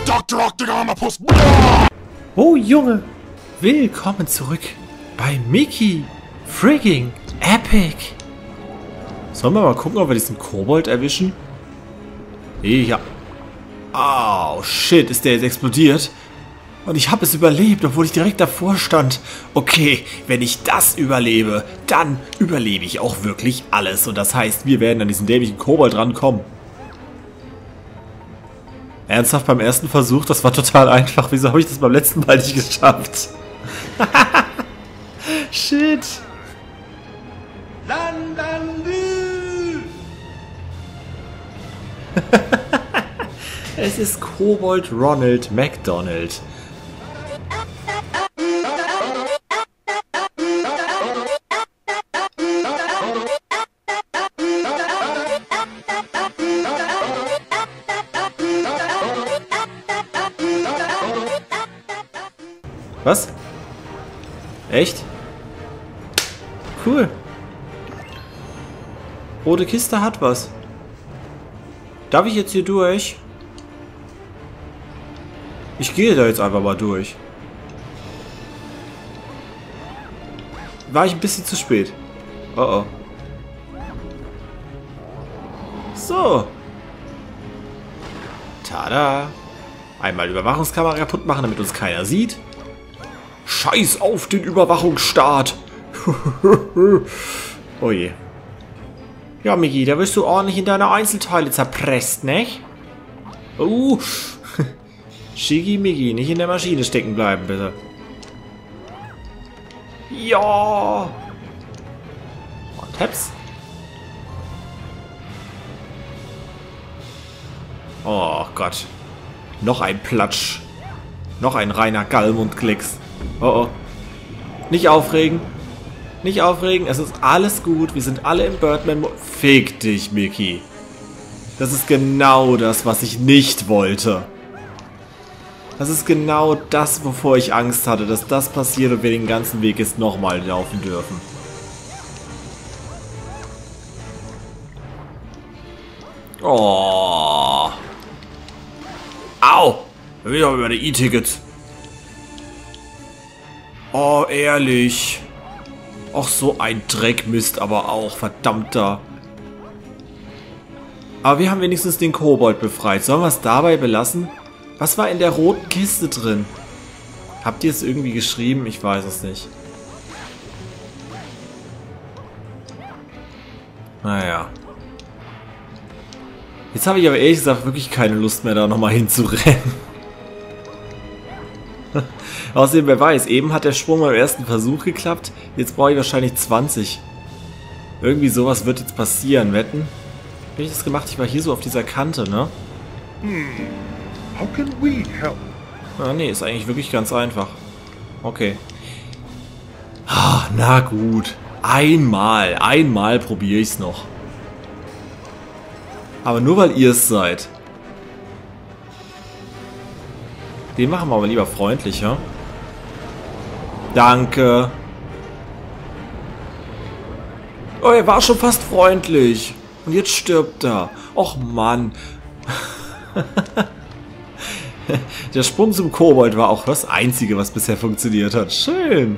Dr. Octagonopus. Oh Junge, willkommen zurück bei Mickey Frigging Epic. Sollen wir mal gucken, ob wir diesen Kobold erwischen? Ja. Oh shit, ist der jetzt explodiert? Und ich habe es überlebt, obwohl ich direkt davor stand. Okay, wenn ich das überlebe, dann überlebe ich auch wirklich alles. Und das heißt, wir werden an diesen dämlichen Kobold rankommen. Ernsthaft beim ersten Versuch? Das war total einfach. Wieso habe ich das beim letzten Mal nicht geschafft? Shit. Es ist Kobold Ronald McDonald. Was? Echt? Cool. Rote Kiste hat was. Darf ich jetzt hier durch? Ich gehe da jetzt einfach mal durch. War ich ein bisschen zu spät. Oh oh. So. Tada. Einmal Überwachungskamera kaputt machen, damit uns keiner sieht. Scheiß auf den Überwachungsstaat. Oh je. Ja, Miggi, da wirst du ordentlich in deine Einzelteile zerpresst, nicht? Schicki Miggi, nicht in der Maschine stecken bleiben, bitte. Ja. Und Heps. Oh Gott. Noch ein Platsch. Noch ein reiner Galm und Klecks. Oh oh. Nicht aufregen. Nicht aufregen. Es ist alles gut. Wir sind alle im Birdman. Fick dich, Mickey. Das ist genau das, was ich nicht wollte. Das ist genau das, wovor ich Angst hatte, dass das passiert und wir den ganzen Weg jetzt nochmal laufen dürfen. Oh. Au. Wieder über die E-Tickets. Oh, ehrlich. Ach, so ein Dreckmist aber auch, verdammter. Aber wir haben wenigstens den Kobold befreit. Sollen wir es dabei belassen? Was war in der roten Kiste drin? Habt ihr es irgendwie geschrieben? Ich weiß es nicht. Naja. Jetzt habe ich aber ehrlich gesagt wirklich keine Lust mehr, da nochmal hinzurennen. Außerdem, wer weiß, eben hat der Sprung beim ersten Versuch geklappt. Jetzt brauche ich wahrscheinlich 20. Irgendwie sowas wird jetzt passieren, wetten? Wie habe ich das gemacht? Ich war hier so auf dieser Kante, ne? How can we help? Ah, nee, ist eigentlich wirklich ganz einfach. Okay. Ah, na gut. Einmal probiere ich es noch. Aber nur weil ihr es seid. Den machen wir aber lieber freundlicher. Danke. Oh, er war schon fast freundlich. Und jetzt stirbt er. Och Mann. Der Sprung zum Kobold war auch das Einzige, was bisher funktioniert hat. Schön.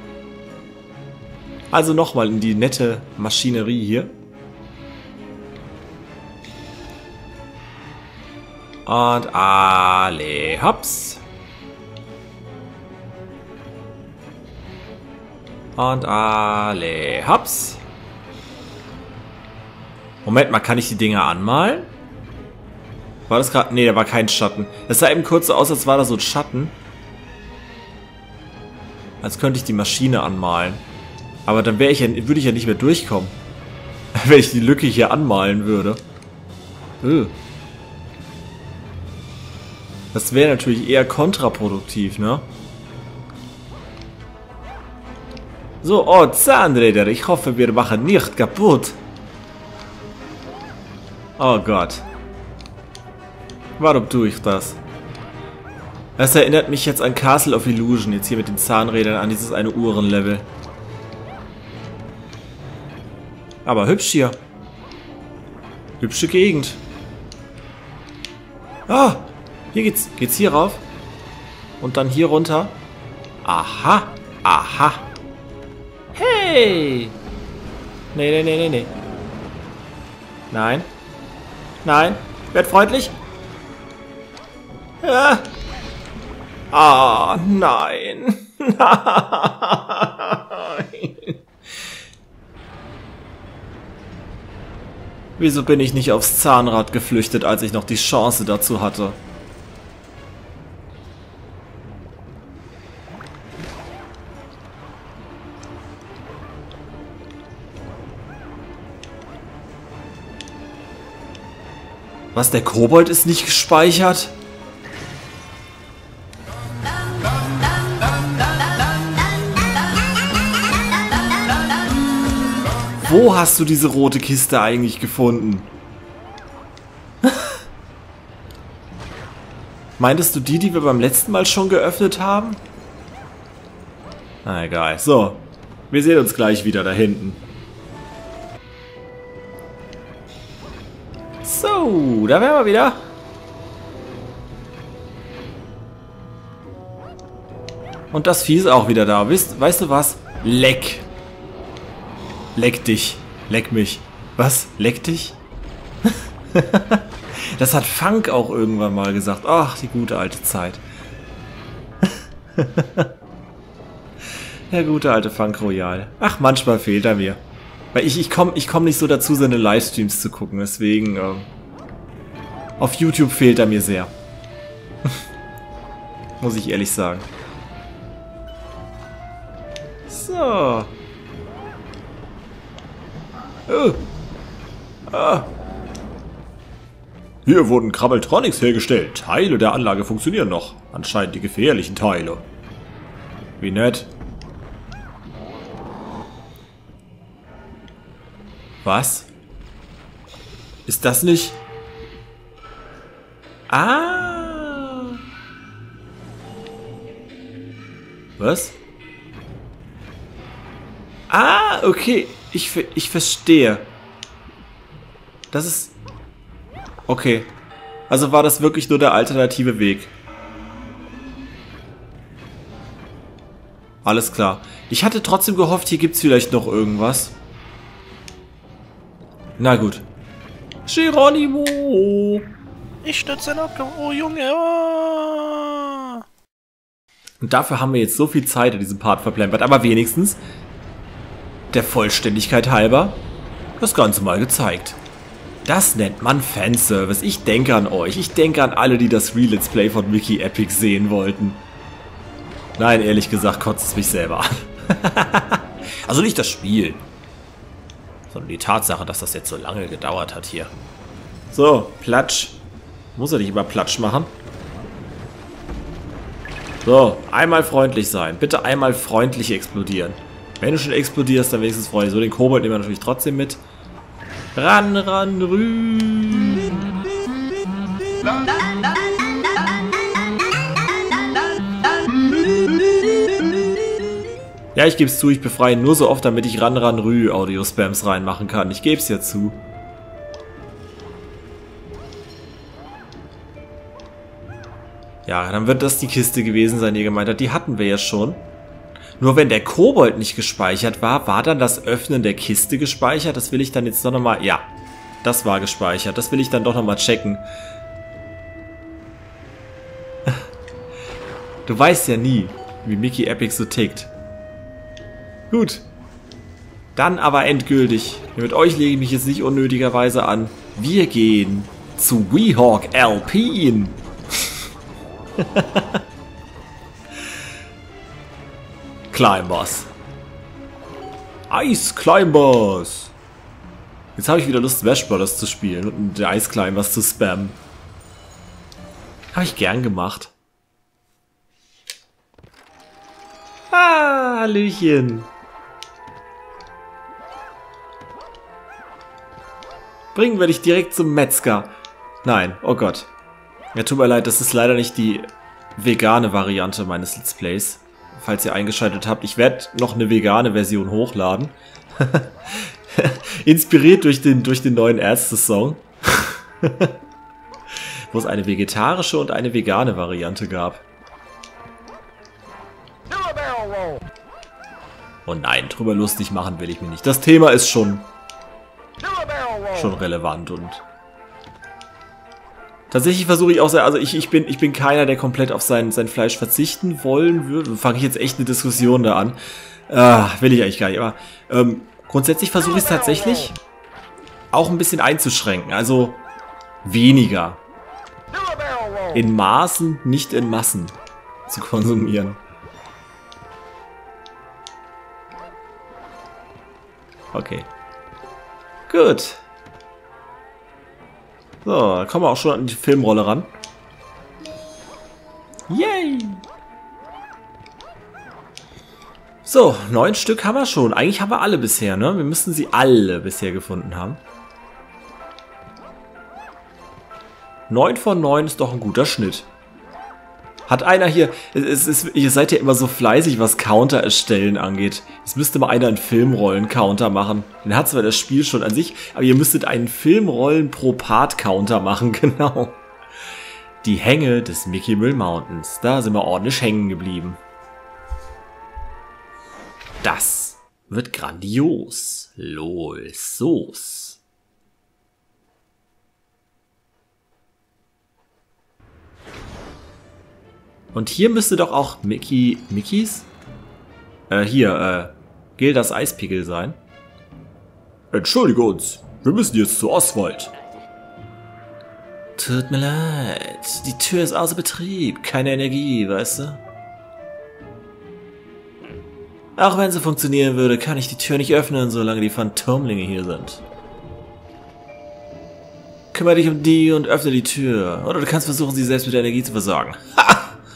Also nochmal in die nette Maschinerie hier. Und alle hops. Und alle hops. Moment mal, kann ich die Dinger anmalen? War das gerade? Ne, da war kein Schatten. Es sah eben kurz so aus, als war da so ein Schatten. Als könnte ich die Maschine anmalen. Aber dann würde ich ja nicht mehr durchkommen. Wenn ich die Lücke hier anmalen würde. Das wäre natürlich eher kontraproduktiv, ne? So, oh, Zahnräder. Ich hoffe, wir machen nicht kaputt. Oh Gott. Warum tue ich das? Das erinnert mich jetzt an Castle of Illusion, jetzt hier mit den Zahnrädern, an dieses eine Uhrenlevel. Aber hübsch hier. Hübsche Gegend. Ah! Hier geht's hier rauf. Und dann hier runter. Aha. Aha. Hey. Nee. Nein. Nein. Werd freundlich. Ja. Ah, nein. Nein. Wieso bin ich nicht aufs Zahnrad geflüchtet, als ich noch die Chance dazu hatte? Was, der Kobold ist nicht gespeichert? Wo hast du diese rote Kiste eigentlich gefunden? Meintest du die wir beim letzten Mal schon geöffnet haben? Na egal. So, wir sehen uns gleich wieder da hinten. So, da wären wir wieder. Und das Vieh ist auch wieder da. Weißt du was? Leck. Leck dich. Leck mich. Was? Leck dich? Das hat Funk auch irgendwann mal gesagt. Ach, die gute alte Zeit. Der gute alte Funk Royal. Ach, manchmal fehlt er mir. Weil ich komm nicht so dazu, seine Livestreams zu gucken. Deswegen, auf YouTube fehlt er mir sehr. Muss ich ehrlich sagen. So. Hier wurden Krabbeltronics hergestellt. Teile der Anlage funktionieren noch. Anscheinend die gefährlichen Teile. Wie nett. Was? Ist das nicht? Ah. Was? Ah, okay. Ich verstehe. Das ist... Okay. Also war das wirklich nur der alternative Weg. Alles klar. Ich hatte trotzdem gehofft, hier gibt's vielleicht noch irgendwas. Na gut. Geronimo! Ich stütze den Abgang. Oh, Junge. Oh. Und dafür haben wir jetzt so viel Zeit in diesem Part verplempert. Aber wenigstens, der Vollständigkeit halber, das Ganze mal gezeigt. Das nennt man Fanservice. Ich denke an euch. Ich denke an alle, die das Re-Let's Play von Mickey Epic sehen wollten. Nein, ehrlich gesagt, kotzt es mich selber an. Also nicht das Spiel, sondern die Tatsache, dass das jetzt so lange gedauert hat hier. So, Platsch. Muss er nicht immer Platsch machen? So, einmal freundlich sein. Bitte einmal freundlich explodieren. Wenn du schon explodierst, dann wenigstens freundlich. So, den Kobold nehmen wir natürlich trotzdem mit. Ran, rü. Ja, ich gebe es zu, ich befreie nur so oft, damit ich ran, rü Audio-Spams reinmachen kann. Ich gebe es ja zu. Ja, dann wird das die Kiste gewesen sein, die ihr gemeint habt. Die hatten wir ja schon. Nur wenn der Kobold nicht gespeichert war, war dann das Öffnen der Kiste gespeichert? Das will ich dann jetzt doch nochmal... Ja, das war gespeichert. Das will ich dann doch nochmal checken. Du weißt ja nie, wie Mickey Epic so tickt. Gut. Dann aber endgültig. Mit euch lege ich mich jetzt nicht unnötigerweise an. Wir gehen zu Weehawk Alpine. Climbers. Ice Climbers. Jetzt habe ich wieder Lust, Smash Brothers zu spielen und die Ice Climbers zu spammen. Habe ich gern gemacht. Ah, Hallöchen. Bringen wir dich direkt zum Metzger. Nein, oh Gott. Ja, tut mir leid, das ist leider nicht die vegane Variante meines Let's Plays. Falls ihr eingeschaltet habt, ich werde noch eine vegane Version hochladen. Inspiriert durch den neuen Ärzte-Song. wo es eine vegetarische und eine vegane Variante gab. Oh nein, drüber lustig machen will ich mir nicht. Das Thema ist schon relevant und tatsächlich versuche ich auch sehr, also ich bin keiner, der komplett auf sein Fleisch verzichten wollen würde. Fange ich jetzt echt eine Diskussion da an. Will ich eigentlich gar nicht, aber grundsätzlich versuche ich es tatsächlich auch ein bisschen einzuschränken, also weniger. In Maßen, nicht in Massen zu konsumieren. Okay. Gut. So, dann kommen wir auch schon an die Filmrolle ran. Yay! So, 9 Stück haben wir schon. Eigentlich haben wir alle bisher, ne? Wir müssten sie alle bisher gefunden haben. 9 von 9 ist doch ein guter Schnitt. Hat einer hier... ihr seid ja immer so fleißig, was Counter erstellen angeht. Jetzt müsste mal einer einen Filmrollen-Counter machen. Den hat zwar das Spiel schon an sich, aber ihr müsstet einen Filmrollen-Pro-Part-Counter machen, genau. Die Hänge des Mickey Mill Mountains. Da sind wir ordentlich hängen geblieben. Das wird grandios. Lol, Sauce. Und hier müsste doch auch Mickeys? Gildas Eispickel sein. Entschuldige uns, wir müssen jetzt zu Oswald. Tut mir leid, die Tür ist außer Betrieb, keine Energie, weißt du? Auch wenn sie funktionieren würde, kann ich die Tür nicht öffnen, solange die Phantomlinge hier sind. Kümmere dich um die und öffne die Tür. Oder du kannst versuchen, sie selbst mit der Energie zu versorgen. Ha!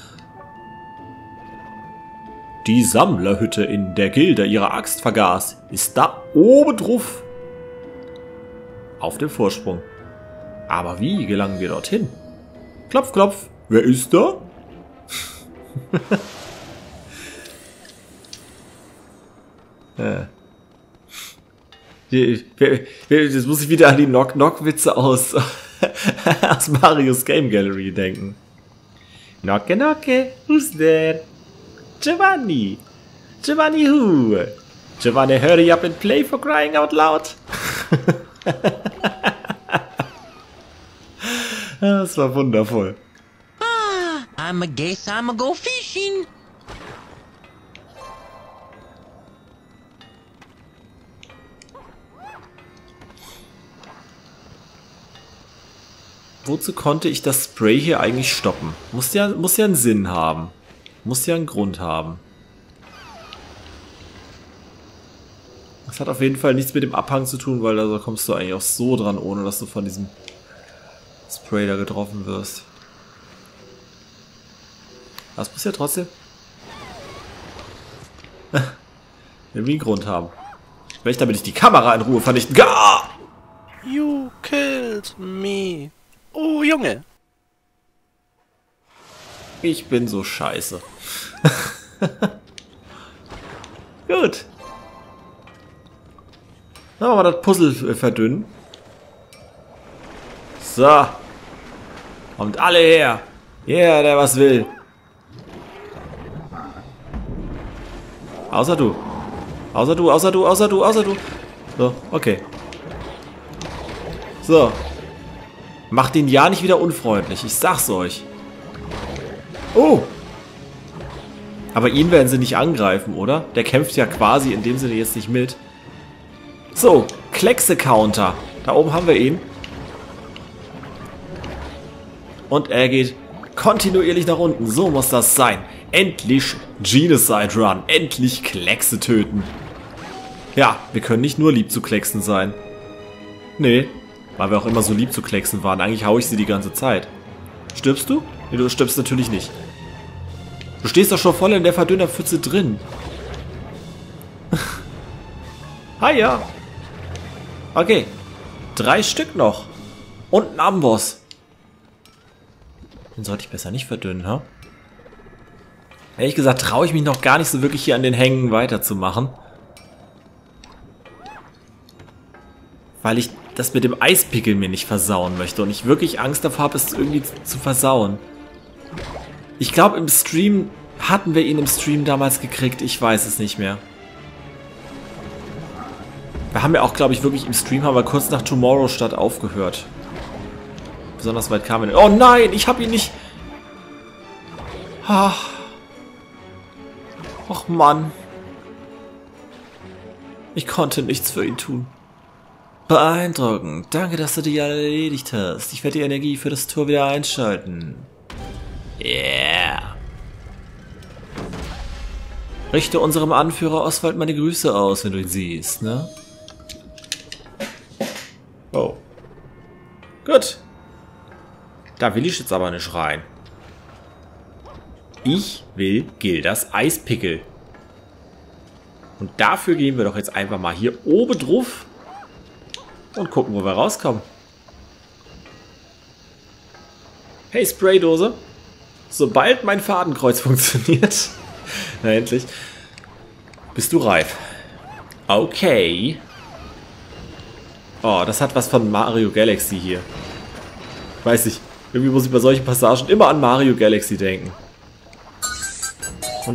Die Sammlerhütte, in der Gilda ihre Axt vergaß, ist da oben drauf. Auf dem Vorsprung. Aber wie gelangen wir dorthin? Klopf, klopf. Wer ist da? Jetzt muss ich wieder an die Knock-Knock-Witze aus Marios Game Gallery denken. Knocke, knocke, who's there? Giovanni! Giovanni who? Giovanni, hurry up and play for crying out loud! Das war wundervoll. I guess I'ma go fishing. Wozu konnte ich das Spray hier eigentlich stoppen? Muss ja einen Sinn haben. Muss ja einen Grund haben. Das hat auf jeden Fall nichts mit dem Abhang zu tun, weil da kommst du eigentlich auch so dran, ohne dass du von diesem Spray da getroffen wirst. Das muss ja trotzdem irgendwie einen Grund haben. Vielleicht damit ich die Kamera in Ruhe vernichten kann. You killed me. Oh, Junge. Ich bin so scheiße. Gut. Dann machen wir das Puzzle verdünnen. So. Kommt alle her. Yeah, der was will. Außer du. Außer du, außer du, außer du, außer du. So, okay. So. Macht ihn ja nicht wieder unfreundlich. Ich sag's euch. Oh! Aber ihn werden sie nicht angreifen, oder? Der kämpft ja quasi in dem Sinne jetzt nicht mit. So, Kleckse-Counter. Da oben haben wir ihn. Und er geht kontinuierlich nach unten. So muss das sein. Endlich Genocide Run. Endlich Kleckse töten. Ja, wir können nicht nur lieb zu Klecksen sein. Nee, weil wir auch immer so lieb zu Klecksen waren. Eigentlich hau ich sie die ganze Zeit. Stirbst du? Nee, du stirbst natürlich nicht. Du stehst doch schon voll in der Verdünnerpfütze drin. Ja. Okay. 3 Stück noch. Und ein Amboss. Den sollte ich besser nicht verdünnen, ha? Ehrlich gesagt traue ich mich noch gar nicht so wirklich hier an den Hängen weiterzumachen. Weil ich das mit dem Eispickel mir nicht versauen möchte. Und ich wirklich Angst davor habe, es irgendwie zu versauen. Ich glaube, im Stream hatten wir ihn im Stream damals gekriegt. Ich weiß es nicht mehr. Wir haben ja auch, glaube ich, wirklich im Stream haben wir kurz nach Tomorrow Stadt aufgehört. Besonders weit kamen wir nicht. Oh nein, ich habe ihn nicht... Ach. Och Mann. Ich konnte nichts für ihn tun. Beeindruckend. Danke, dass du die erledigt hast. Ich werde die Energie für das Tor wieder einschalten. Yeah. Richte unserem Anführer Oswald meine Grüße aus, wenn du ihn siehst, ne? Oh. Gut. Da will ich jetzt aber nicht rein. Ich will Gildas Eispickel. Und dafür gehen wir doch jetzt einfach mal hier oben drauf und gucken, wo wir rauskommen. Hey, Spraydose. Sobald mein Fadenkreuz funktioniert, na endlich, bist du reif. Okay. Oh, das hat was von Mario Galaxy hier. Weiß ich. Irgendwie muss ich bei solchen Passagen immer an Mario Galaxy denken. Und...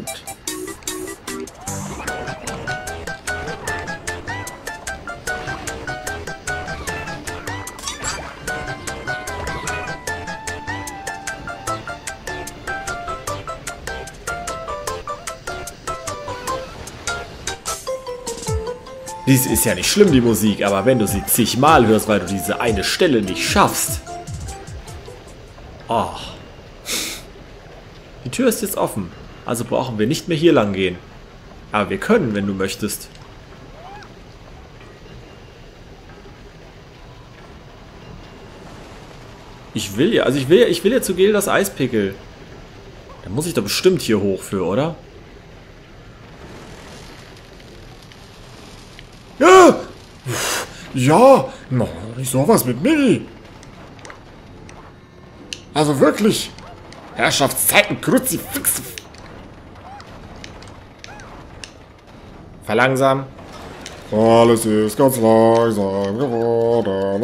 Dies ist ja nicht schlimm, die Musik, aber wenn du sie zigmal hörst, weil du diese eine Stelle nicht schaffst. Oh. Die Tür ist jetzt offen, also brauchen wir nicht mehr hier lang gehen. Aber wir können, wenn du möchtest. Ich will ja zu Gildas Eispickel. Da muss ich doch bestimmt hier hoch für, oder? Ja! Ja! No, nicht sowas mit Mini! Also wirklich! Herrschaftszeiten, Kruzifix! Verlangsam. Alles ist ganz langsam geworden.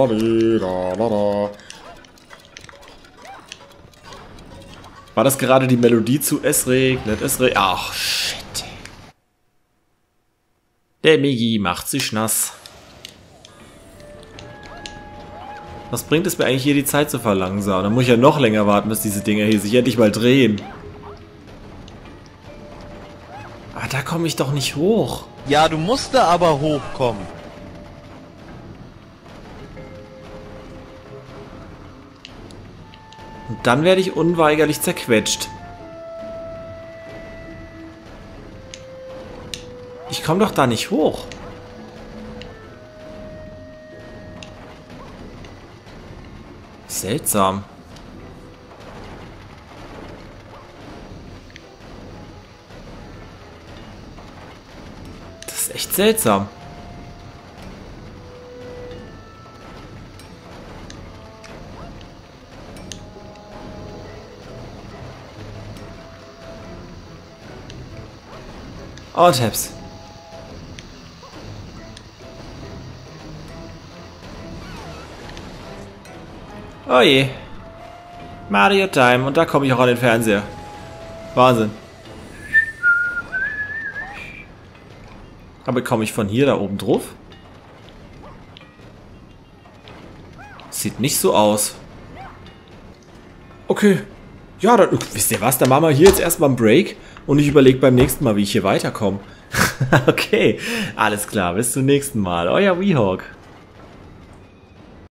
War das gerade die Melodie zu Es regnet, es regnet? Ach, shit. Der Migi macht sich nass. Was bringt es mir eigentlich hier, die Zeit zu verlangsamen? Dann muss ich ja noch länger warten, bis diese Dinger hier sich endlich mal drehen. Aber da komme ich doch nicht hoch. Ja, du musst da aber hochkommen. Und dann werde ich unweigerlich zerquetscht. Ich komme doch da nicht hoch. Seltsam. Das ist echt seltsam. Oh, Tabs. Oh je. Mario Time. Und da komme ich auch an den Fernseher. Wahnsinn. Aber komme ich von hier da oben drauf? Sieht nicht so aus. Okay. Ja, dann wisst ihr was? Dann machen wir hier jetzt erstmal einen Break. Und ich überlege beim nächsten Mal, wie ich hier weiterkomme. Okay. Alles klar. Bis zum nächsten Mal. Euer Weehawk.